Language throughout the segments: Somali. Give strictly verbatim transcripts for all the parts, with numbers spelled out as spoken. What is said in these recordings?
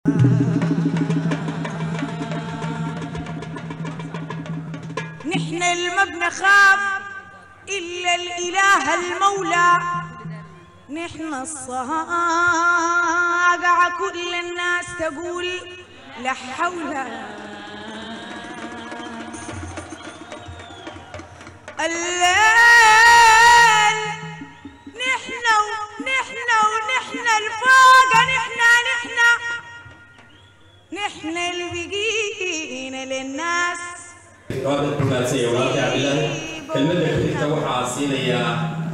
نحن الما بنخاف إلا الإله المولى، نحن الصاقعة كل الناس تقول لا حول. الليل نحن ونحن ونحن الفوق، نحن نحن نحن اللي بقينا للناس. رابط بروماسية ورابط عبد الله كلمة اللي توقع عاصينية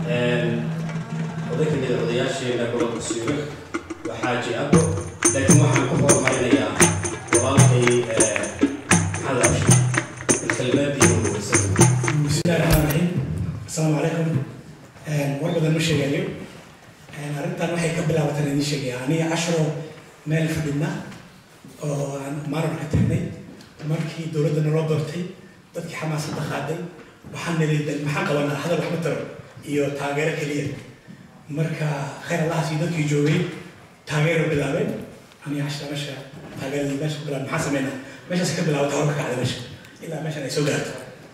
وذكر اللي رضياشي لقرب السيوخ وحاجي أبو لكن واحد كفر مرينيا ورابطي هذا الشيء الكلمات دي والسلام. بسم الله الرحمن الرحيم. السلام عليكم. ورقة المشي اليوم. أردت أن أحكي قبل أن أتنين شيء يعني عشرة مال في الدنيا. مرة كتبني مركي دولة روبرتي dadkii xamaasada qaaday waxaan nilay maxaa qabanaa hadal wax ma taro iyo taageero kaliya marka khayr Allah si dadkii joogay taageero bilaabay ani ashta meesha taageero meesha bilaab maxaa sameynaa meesha ka bilaaway hawlka ka dhacday meesha ilaa meesha ay soo gaarto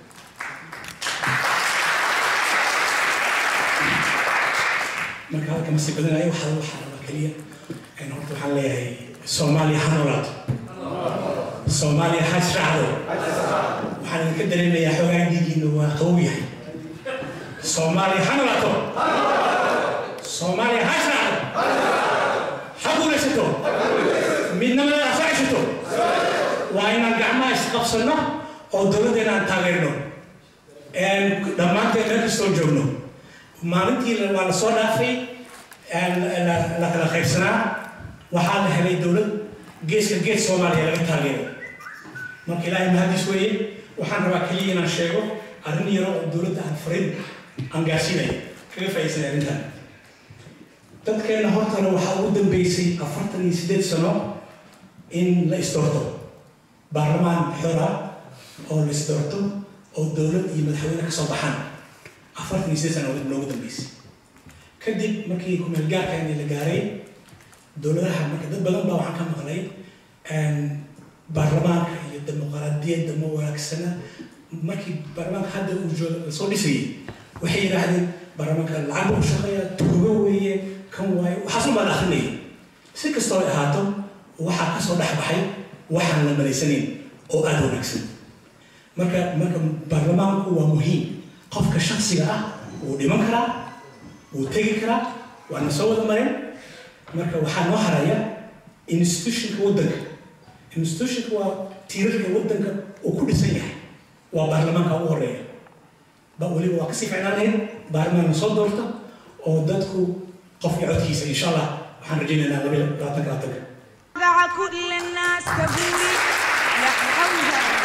marka halka ma sii badanayo waxa waxa kaliya in horta waxaan leeyahay Soomaaliya hanolaad Soomaaliya hasraado waxaan ka dareemayaa xoogaagiina waa qowyahay Soomaaliya hanolato Soomaaliya hasraado xabulaysato midnimada asaashato waa inaan gacmaha isqabsano oo dowladeena aan taageerno een dhamaanteen meel soo joogno maalintii waa la soo dhaafay een la kala qaybsanaa waxaa la helay dowlad geeska gees Soomaaliya laga taageero marka ilaahay mahadis weeye waxaan rabaa kaliya inaan sheego arrin yar oo dowladda aan farin aan gaarsiinay kaga faa'iideysan arrintan dadkeena hortana waxaa ugu dambeysay afartan iyo siddeed sano in la isdoorto baarlamaan xor ah oo la isdoorto oo dowlad iyo madaxweyne ka soo baxaan afartan iyo siddeed sano loogu dambeysay kadib markii kumeel gaarka in la gaaray dowladaha marka dad badan baa waxaan ka maqlay baarlamaanka iyo dimuqraadiyadda ma wanaagsana markii baarlamaanka hadda uu joogo soo dhisayay waxay yiraahdeen baarlamaanka lacag uu shaqeeya tuugo weeye kan waayo waxaas ma akhrinay si kastoo ay ahaato waxa ka soo dhaxbaxay waxaan la maleysanayn oo aad wanaagsan marka marka baarlamaanku waa muhiim qofka shakhsiga ah uu dhiman karaa uu tegi karaa waana soo wada mareen marka waxaa noo haraya institutionka waddanka institutionka waa tiirarka waddanka uu ku dhisan yahay waa baarlamaanka ugu horeeya ba waliba waa kasii fiicnaan lahayd baarlamaan soo doorta oo dadku qofka codkiisa insha allah waxaan rajaynaynaa laba iyo labaatanka labaatanka كل الناس تقول لا حول.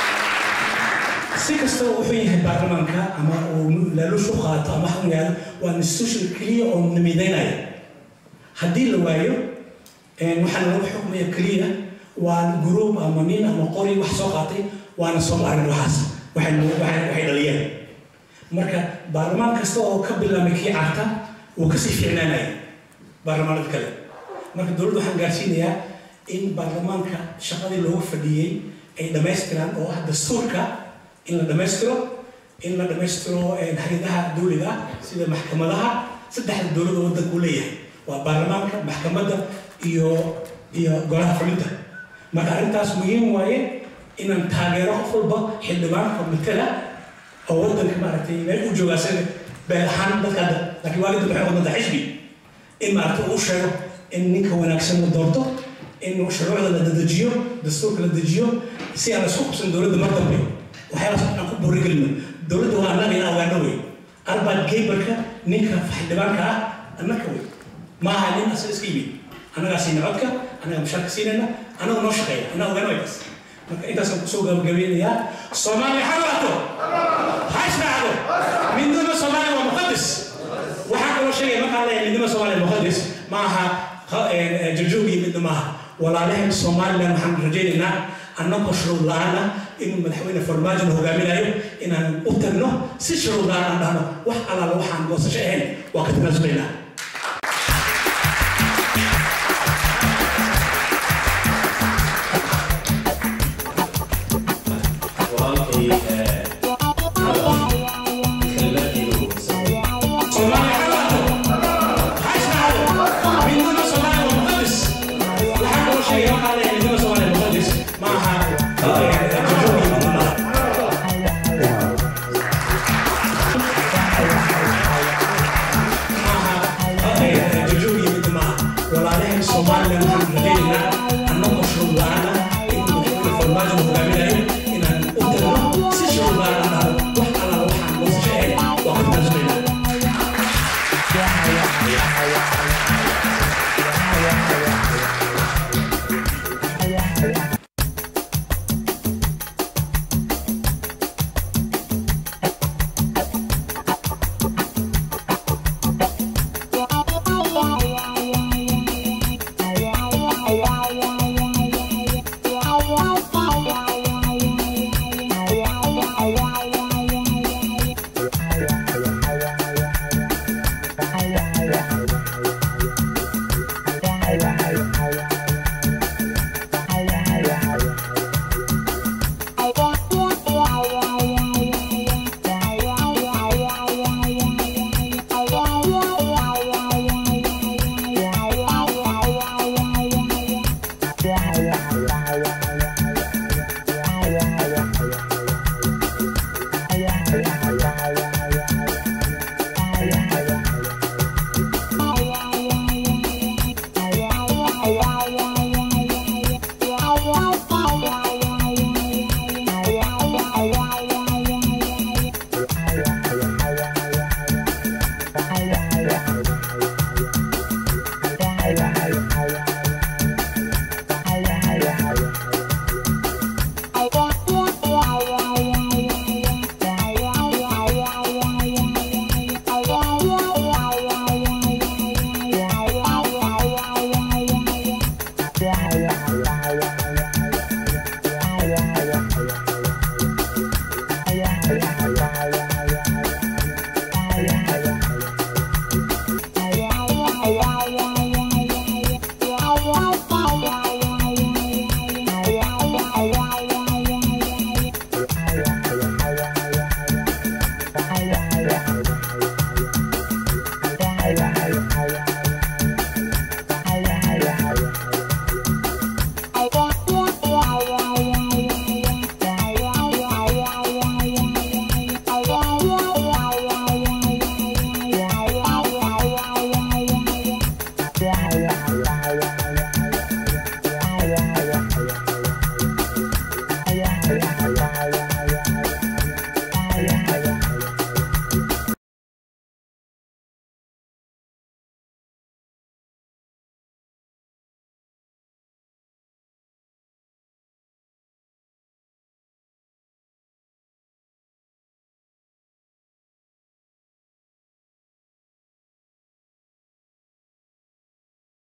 si kasta wuxuu yahay baarlamaanka ama uu laalushu qaato ama xun yahay waa institution kaliya oo namideynaya haddii la waayo waxaan lagu xukmaya kaliya waa group ama nin ama qori wax soo qaatay waana soo arrin waxaas waxay waxay waxay dhaliyeen marka baarlamaan kasta oo ka bilaabay kii carta uu ka sii fiicnaanay baarlamaanada kale marka dowladda waxaan gaarsiinayaa in baarlamaanka shaqadii loogu fadhiyay ay dhamaystiraan oo ah dastuurka in la dhamaystiro in la dhamaystiro hay'adaha dowliga sida maxkamadaha saddexda dowladda waddanku leeyahay waa baarlamaanka maxkamadda iyo iyo golaha fulinta marka arrintaas muhiim waaye inaan taageero qof walba xildhibaanka matala oo waddanka maaragtay meel u joogaa sida beel ahaan dadka laakiin waalidda waxay wadanta xisbi in maaragtay uu sheego in ninka wanaagsan la doorto in shuruucda la dedejiyo dastuurka la dejiyo si aan isku qabsan dowladda mar dambe waxyaalaas aan ku burigelino dowladda waa annaga inaan ogaano wey arbaad geybarka ninka xildhibaanka ah annaka wey maaha nin asaga iska yimid annagaa siina codka annagaa mushaarka siinayna annaga noo shaqeeya annaga ogaano waydaas marka intaasaan kusoo gabagabeynayaa Soomaaliya ha noolaato ha israacdo midnimada Soomaaliya waa muqadas waxaa kaloo sheegaya markaan leeyahay midnimada Soomaaliya muqadas maaha جرجوبي من دماغ ولا لهم سومالي نحن رجينا أننا كشرو لنا إنه مدحونا فرماج إنه جامينا يوم إن أتمنى سشرو لنا نحن وح على الوحن وسشين وقت نزلنا sheegay waxaa la ciidamada Soomaaliya muqadis maaha Somaliland hadayna annagu mashruuc la'aana inuu farmaajo hogaaminayo inaan u tagno si shuruud la'aan ah wax alla waxaan loo sheegay waa ku tasmayna Yeah, yeah, yeah, yeah.